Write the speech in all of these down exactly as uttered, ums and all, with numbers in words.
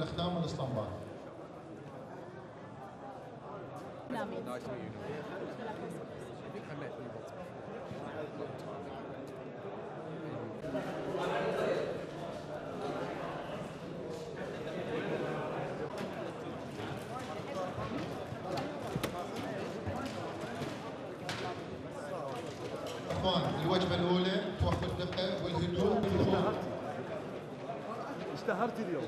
استخدام الاسطمبات. الوجبة الأولى توفر الدقة والهدوء. اشتهرت اليوم.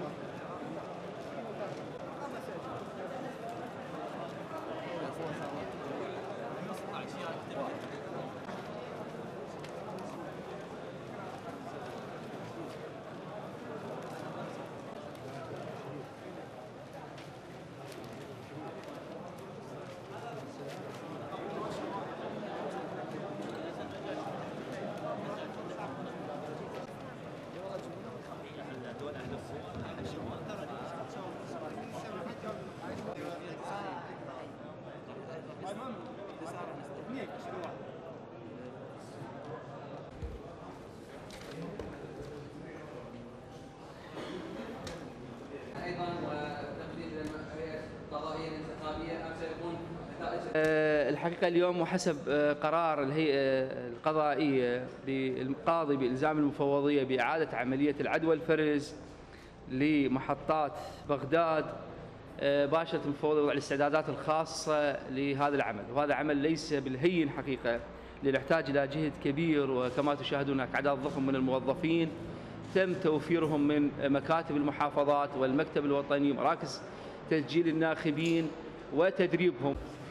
الحقيقة اليوم وحسب قرار الهيئة القضائية بالقاضي بإلزام المفوضية بإعادة عملية العد والفرز لمحطات بغداد، باشرت المفوضية وضع الاستعدادات الخاصة لهذا العمل، وهذا عمل ليس بالهين حقيقة، يحتاج إلى جهد كبير، وكما تشاهدون هناك أعداد ضخم من الموظفين تم توفيرهم من مكاتب المحافظات والمكتب الوطني ومراكز تسجيل الناخبين وتدريبهم.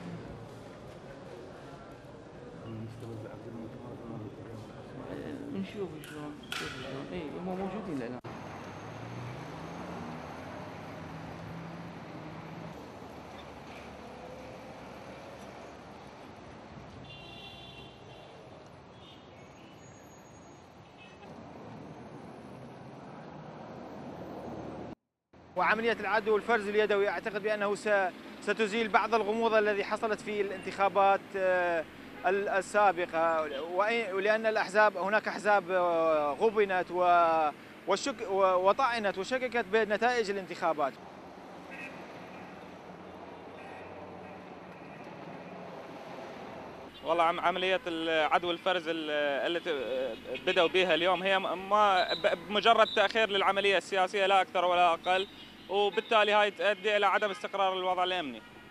نشوف شلون نشوف شلون اي هم موجودين الان. وعملية العد والفرز اليدوي أعتقد بأنه ستزيل بعض الغموض الذي حصلت في الانتخابات السابقة، ولأن الأحزاب هناك أحزاب غبنت وشك وطعنت وشككت بنتائج الانتخابات. والله عملية العد والفرز التي بدأوا بها اليوم هي ما بمجرد تأخير للعملية السياسية لا أكثر ولا أقل، وبالتالي هاي تؤدي إلى عدم استقرار الوضع الأمني.